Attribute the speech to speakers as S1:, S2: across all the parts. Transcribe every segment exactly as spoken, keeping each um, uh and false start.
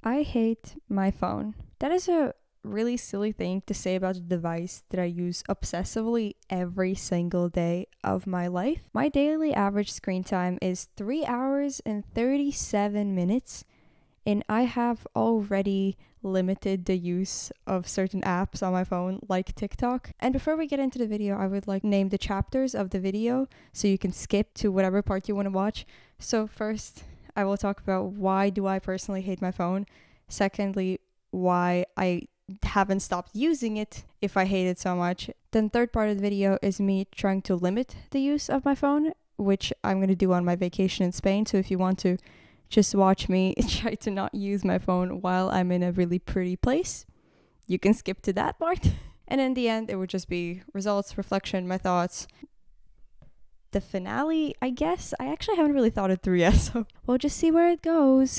S1: I hate my phone. That is a really silly thing to say about a device that I use obsessively every single day of my life. My daily average screen time is three hours and thirty-seven minutes, and I have already limited the use of certain apps on my phone like TikTok. And before we get into the video, I would like name the chapters of the video so you can skip to whatever part you want to watch. So first, I will talk about why do I personally hate my phone. Secondly, why I haven't stopped using it if I hate it so much. Then third part of the video is me trying to limit the use of my phone, which I'm going to do on my vacation in Spain. So if you want to just watch me try to not use my phone while I'm in a really pretty place, you can skip to that part. And in the end, it would just be results, reflection, my thoughts. The finale, I guess. I actually haven't really thought it through yet, so we'll just see where it goes.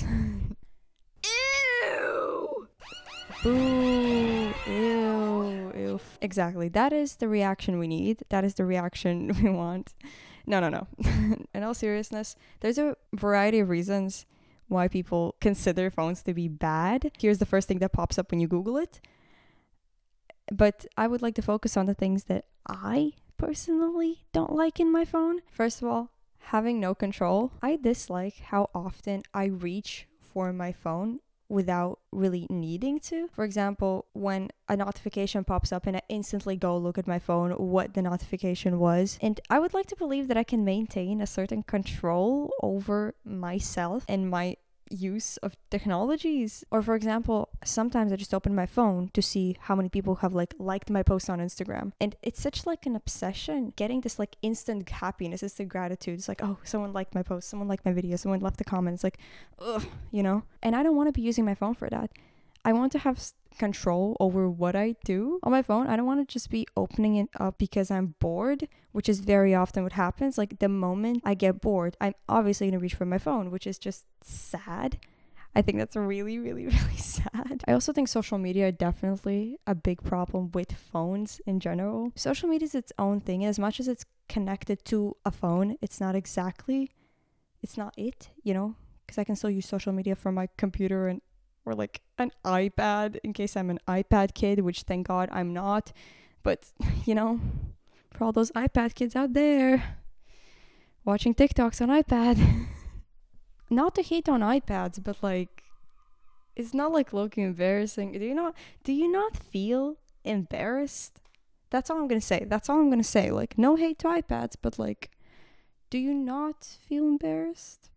S1: Ew! Boo! Ew! Ew! Exactly. That is the reaction we need. That is the reaction we want. No, no, no. In all seriousness, there's a variety of reasons why people consider phones to be bad. Here's the first thing that pops up when you Google it. But I would like to focus on the things that I personally don't like in my phone. First of all, having no control. I dislike how often I reach for my phone without really needing to. For example, when a notification pops up and I instantly go look at my phone what the notification was. And I would like to believe that I can maintain a certain control over myself and my use of technologies. Or for example, sometimes I just open my phone to see how many people have like liked my post on Instagram, and it's such like an obsession getting this like instant happiness, instant gratitude. It's like, oh, someone liked my post, someone liked my video, someone left a comment. It's like, ugh, you know. And I don't want to be using my phone for that. I want to have control over what I do on my phone. I don't want to just be opening it up because I'm bored, which is very often what happens. Like the moment I get bored, I'm obviously going to reach for my phone, which is just sad. I think that's really, really, really sad. I also think social media are definitely a big problem with phones in general. Social media is its own thing. As much as it's connected to a phone, it's not exactly, it's not it, you know, because I can still use social media from my computer and or like an iPad in case I'm an iPad kid, which thank God I'm not. But, you know, for all those iPad kids out there watching TikToks on iPad. Not to hate on iPads, but like, it's not like looking embarrassing. Do you not, do you not feel embarrassed? That's all I'm going to say. That's all I'm going to say. Like, no hate to iPads, but like, do you not feel embarrassed?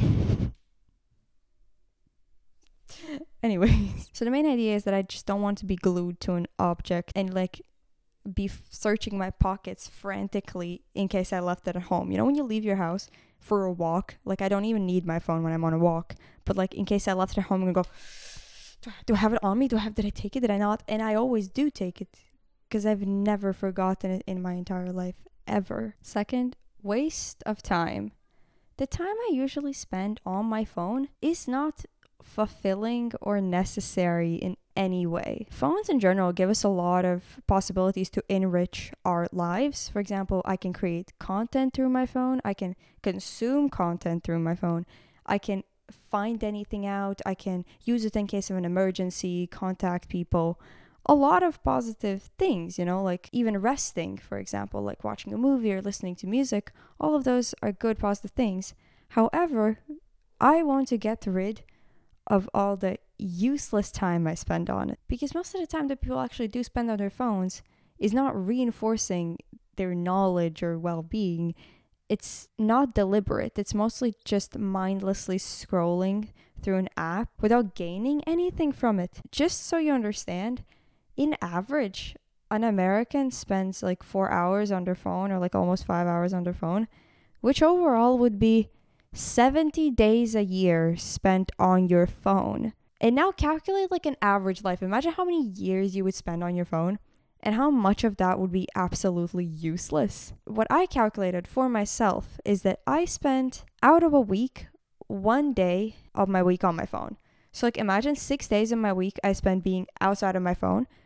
S1: Anyways, so the main idea is that I just don't want to be glued to an object and like be f- searching my pockets frantically in case I left it at home. You know, when you leave your house for a walk, like I don't even need my phone when I'm on a walk, but like in case I left it at home, I'm gonna go, do I have it on me? Do I have, did I take it? Did I not? And I always do take it because I've never forgotten it in my entire life, ever. Second, waste of time. The time I usually spend on my phone is not fulfilling or necessary in any way. Phones in general give us a lot of possibilities to enrich our lives. For example, I can create content through my phone. I can consume content through my phone. I can find anything out. I can use it in case of an emergency, contact people. A lot of positive things, you know, like even resting, for example, like watching a movie or listening to music. All of those are good positive things. However, I want to get rid of all the useless time I spend on it, because most of the time that people actually do spend on their phones is not reinforcing their knowledge or well-being. It's not deliberate. It's mostly just mindlessly scrolling through an app without gaining anything from it. Just so you understand, in average, an American spends like four hours on their phone, or like almost five hours on their phone, which overall would be seventy days a year spent on your phone. And now calculate like an average life. Imagine how many years you would spend on your phone and how much of that would be absolutely useless. What I calculated for myself is that I spent out of a week, one day of my week on my phone. So like imagine six days of my week I spent being outside of my phone,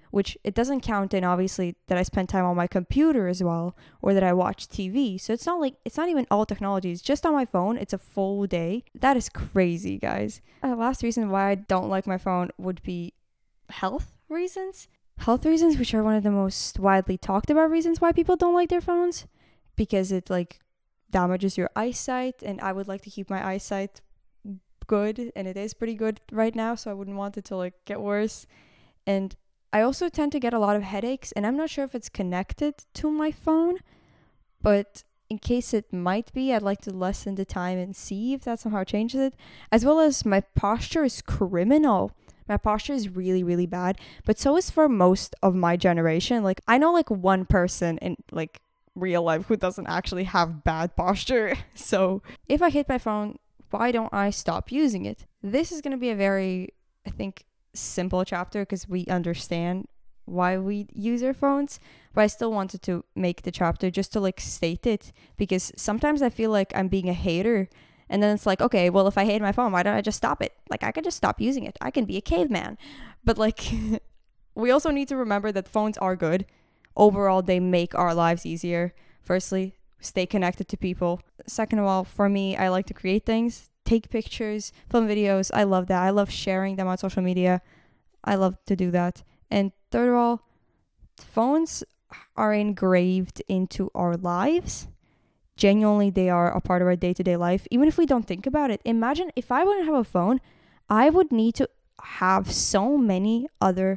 S1: which it doesn't count in obviously that I spend time on my computer as well, or that I watch T V. So it's not like, it's not even all technologies, just on my phone, it's a full day. That is crazy, guys. Uh, last reason why I don't like my phone would be health reasons. Health reasons, which are one of the most widely talked about reasons why people don't like their phones, because it like damages your eyesight, and I would like to keep my eyesight good, and it is pretty good right now, so I wouldn't want it to like get worse. And I also tend to get a lot of headaches, and I'm not sure if it's connected to my phone, but in case it might be, I'd like to lessen the time and see if that somehow changes it. As well as my posture is criminal. My posture is really, really bad, but so is for most of my generation. Like, I know like one person in like real life who doesn't actually have bad posture. So if I hit my phone, why don't I stop using it? This is going to be a very, I think, simple chapter because we understand why we use our phones, but I still wanted to make the chapter just to like state it, because sometimes I feel like I'm being a hater. And then it's like, okay, well, if I hate my phone, why don't I just stop it? Like, I could just stop using it. I can be a caveman. But, like, we also need to remember that phones are good. Overall, they make our lives easier. Firstly, stay connected to people. Second of all, for me, I like to create things, take pictures, film videos. I love that. I love sharing them on social media. I love to do that. And third of all, phones are engraved into our lives. Genuinely, they are a part of our day-to-day life, even if we don't think about it. Imagine if I wouldn't have a phone, I would need to have so many other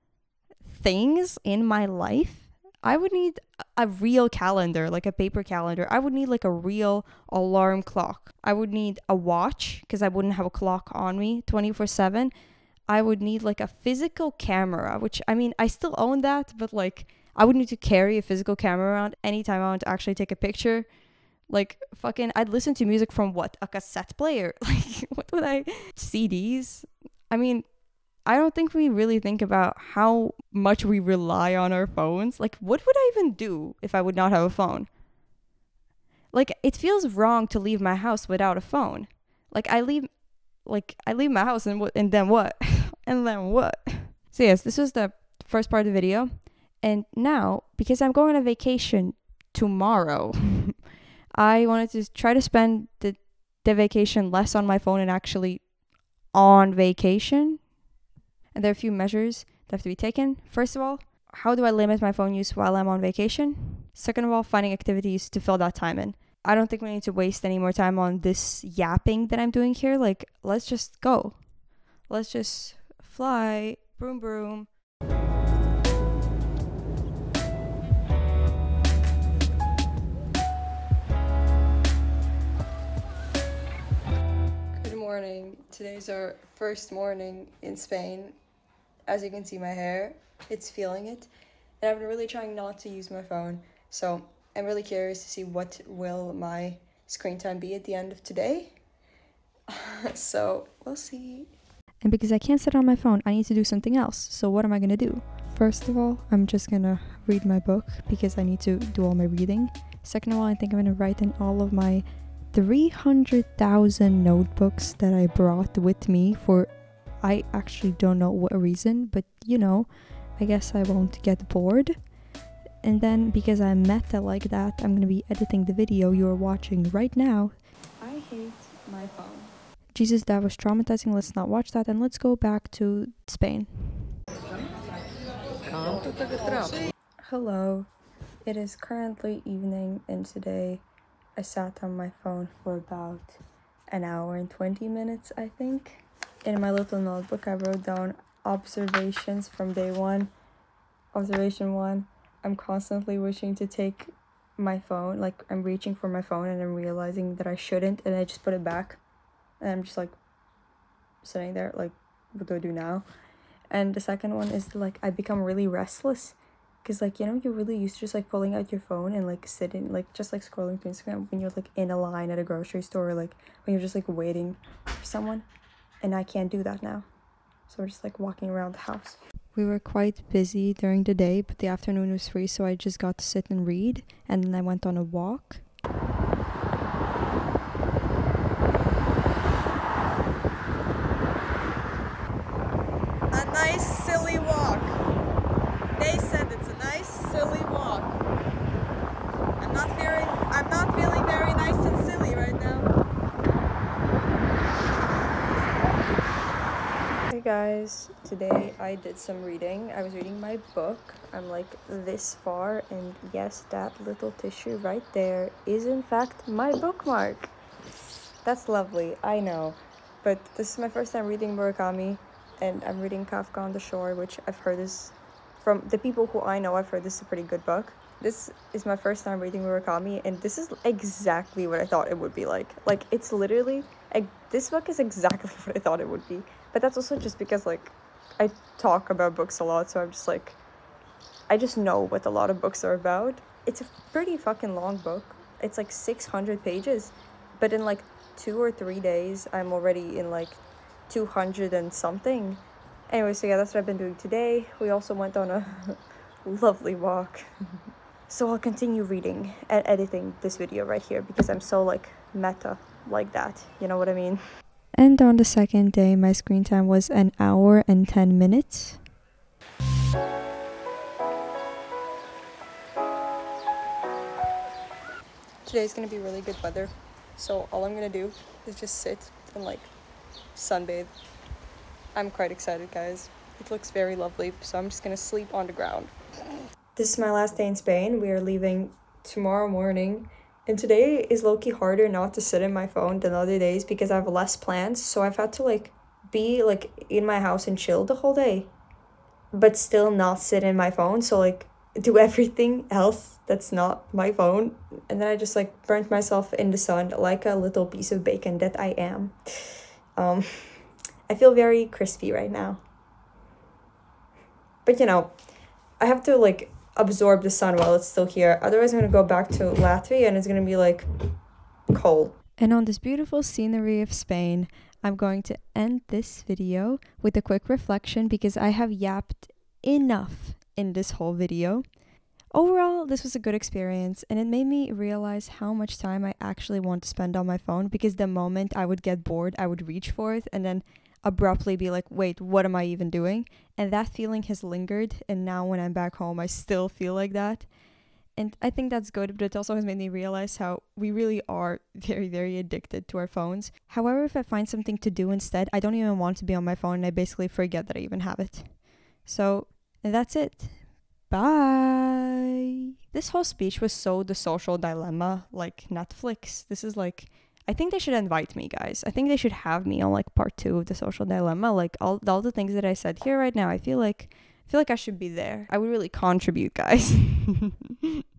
S1: things in my life. I would need a real calendar, like a paper calendar. I would need like a real alarm clock. I would need a watch because I wouldn't have a clock on me twenty-four seven. I would need like a physical camera, which, I mean, I still own that, but like I would need to carry a physical camera around anytime I want to actually take a picture. Like, fucking, I'd listen to music from what? A cassette player? Like, what would I... C Ds? I mean, I don't think we really think about how much we rely on our phones. Like, what would I even do if I would not have a phone? Like, it feels wrong to leave my house without a phone. Like, I leave... Like, I leave my house and, w- and then what? and then what? So, yes, this was the first part of the video. And now, because I'm going on a vacation tomorrow... I wanted to try to spend the, the vacation less on my phone and actually on vacation. And there are a few measures that have to be taken. First of all, how do I limit my phone use while I'm on vacation? Second of all, finding activities to fill that time in. I don't think we need to waste any more time on this yapping that I'm doing here. Like, let's just go. Let's just fly. Broom, broom. Morning. Today's our first morning in Spain. As you can see, my hair, it's feeling it, and I've been really trying not to use my phone, so I'm really curious to see what will my screen time be at the end of today. So we'll see. And because I can't sit on my phone, I need to do something else. So what am I gonna do? First of all, I'm just gonna read my book because I need to do all my reading. Second of all, I think I'm gonna write in all of my three hundred thousand notebooks that I brought with me for, I actually don't know what reason, but you know, I guess I won't get bored. And then because I'm meta like that, I'm gonna be editing the video you're watching right now. I hate my phone. Jesus, that was traumatizing. Let's not watch that, and let's go back to Spain. Hello. It is currently evening, and today I sat on my phone for about an hour and twenty minutes, I think. In my little notebook, I wrote down observations from day one. Observation one, I'm constantly wishing to take my phone. Like, I'm reaching for my phone and I'm realizing that I shouldn't, and I just put it back. And I'm just, like, sitting there, like, what do I do now? And the second one is, like, I become really restless. Because, like, you know, you're really used to just, like, pulling out your phone and, like, sitting, like, just, like, scrolling through Instagram when you're, like, in a line at a grocery store, or, like, when you're just, like, waiting for someone. And I can't do that now. So we're just, like, walking around the house. We were quite busy during the day, but the afternoon was free, so I just got to sit and read. And then I went on a walk. A nice, silly walk. guys, today I did some reading. I was reading my book. I'm like this far, and yes, that little tissue right there is in fact my bookmark. That's lovely, I know. But this is my first time reading Murakami, and I'm reading Kafka on the Shore, which I've heard is, from the people who I know, I've heard this is a pretty good book. This is my first time reading Murakami, and this is exactly what I thought it would be like. Like, it's literally, like, this book is exactly what I thought it would be. But that's also just because, like, I talk about books a lot, so I'm just like, I just know what a lot of books are about. It's a pretty fucking long book. It's like six hundred pages, but in like two or three days, I'm already in like two hundred and something. Anyway, so yeah, that's what I've been doing today. We also went on a lovely walk. So I'll continue reading and editing this video right here because I'm so like meta like that. You know what I mean? And on the second day, my screen time was an hour and ten minutes. Today's gonna be really good weather, so all I'm gonna do is just sit and like sunbathe. I'm quite excited, guys. It looks very lovely, so I'm just gonna sleep on the ground. This is my last day in Spain. We are leaving tomorrow morning. And today is low-key harder not to sit in my phone than other days because I have less plans. So I've had to like be like in my house and chill the whole day, but still not sit in my phone. So like do everything else that's not my phone. And then I just like burnt myself in the sun like a little piece of bacon that I am. Um, I feel very crispy right now. But you know, I have to like absorb the sun while it's still here. Otherwise, I'm gonna go back to Latvia and it's gonna be like cold. And on this beautiful scenery of Spain, I'm going to end this video with a quick reflection because I have yapped enough in this whole video. Overall, this was a good experience and it made me realize how much time I actually want to spend on my phone because the moment I would get bored, I would reach for it and then abruptly be like, wait, what am I even doing? And that feeling has lingered, and now when I'm back home, I still feel like that. And I think that's good, but it also has made me realize how we really are very, very addicted to our phones. However, if I find something to do instead, I don't even want to be on my phone, and I basically forget that I even have it. So, that's it. Bye! This whole speech was so The Social Dilemma, like Netflix. This is like, I think they should invite me, guys. I think they should have me on like part two of The Social Dilemma. Like all, all the things that I said here right now, I feel like I feel like I should be there. I would really contribute, guys.